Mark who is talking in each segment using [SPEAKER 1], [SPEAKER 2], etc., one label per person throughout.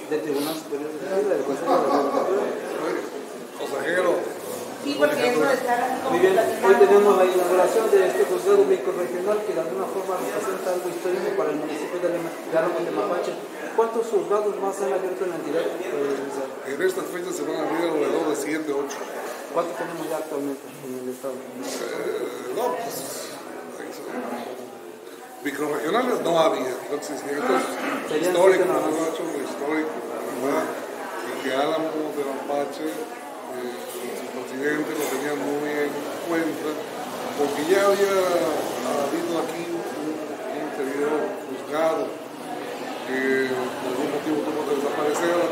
[SPEAKER 1] del Tribunal Superior de Justicia, del Consejo de la Judicatura.
[SPEAKER 2] Consejero.
[SPEAKER 3] Sí, porque eso está
[SPEAKER 1] Muy bien, hoy tenemos la inauguración de este juzgado microrregional que de alguna forma representa algo histórico para el municipio de Álamos de Mapache. ¿Cuántos juzgados más han abierto en la entidad?
[SPEAKER 2] En estas fechas se van a abrir alrededor de 7, 8.
[SPEAKER 1] ¿Cuántos tenemos ya actualmente en el estado?
[SPEAKER 2] No, pues microrregionales no había. Entonces, histórico, ¿verdad? Y que Álamos de Mapache, su presidente lo tenía muy en cuenta, porque ya había habido aquí un anterior juzgado que por algún motivo tuvo que desaparecer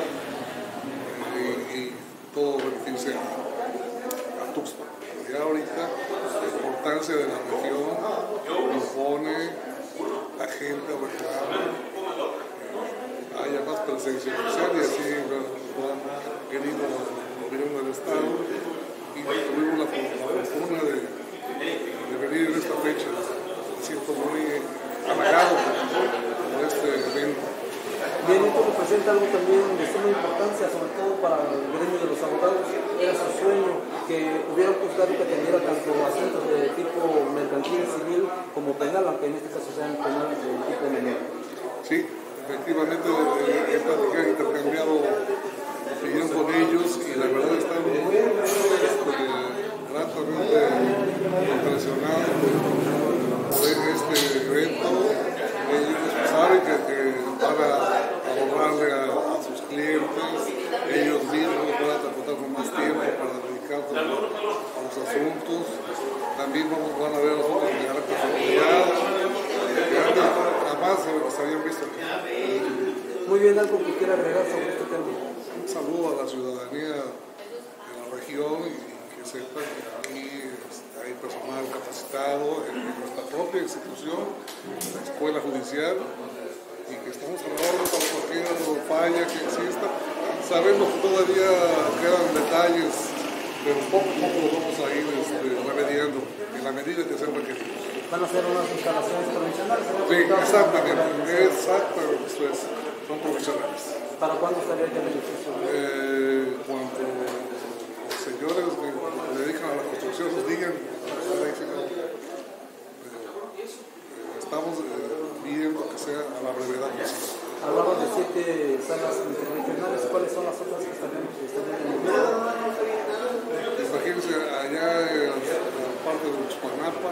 [SPEAKER 2] y todo beneficia a Tuxpan. Ya ahorita la importancia de la región impone la gente a reclamar haya más presencia social y así lo han querido el gobierno del Estado y tuvimos la fortuna de venir en esta fecha. Me siento muy halagado por este evento.
[SPEAKER 1] Bien, esto representa algo también de suma importancia, sobre todo para el gremio de los abogados. Era su sueño que hubiera un juzgado que atendiera tanto asuntos de tipo mercantil, civil, como penal, aunque en este caso sean penales de tipo menor.
[SPEAKER 2] Sí, efectivamente he platicado, intercambiado opinión con ellos y la verdad están muy gratamente impresionados por este evento. Ellos saben que van a ahorrarle a sus clientes, ellos mismos van a contar con más tiempo para dedicarse a los asuntos. También van a ver asuntos de carácter familiar que antes jamás se habían visto.
[SPEAKER 1] Muy bien, algo que quiera agregar sobre este tema.
[SPEAKER 2] Un saludo a la ciudadanía de la región y que sepan que aquí hay personal capacitado en nuestra propia institución, la Escuela Judicial, y que estamos a la orden para cualquier falla que exista. Sabemos que todavía quedan detalles, pero poco a poco los vamos a ir remediando en la medida que sean requeridos.
[SPEAKER 1] ¿Van a ser unas instalaciones provisionales?
[SPEAKER 2] Sí, exactamente, eso es, son profesionales.
[SPEAKER 1] ¿Para cuándo estaría ya el edificio?
[SPEAKER 2] Cuando los señores que se dedican a la construcción nos digan, estamos viendo que sea a la brevedad posible.
[SPEAKER 1] Hablamos de 7 salas interregionales. ¿Cuáles son las otras que estarían en el mundo?
[SPEAKER 2] Imagínense allá en la parte de Uxpanapa.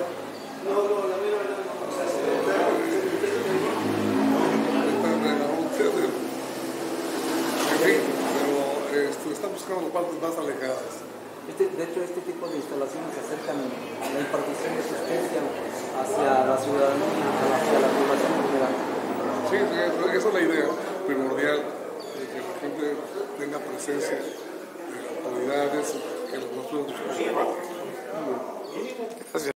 [SPEAKER 2] Estamos buscando partes más alejadas.
[SPEAKER 1] De hecho, este tipo de instalaciones acercan a la impartición de justicia hacia la ciudadanía, hacia la población en general.
[SPEAKER 2] Sí, esa es la idea primordial, de que la gente tenga presencia de autoridades que los puedan discutir. Gracias.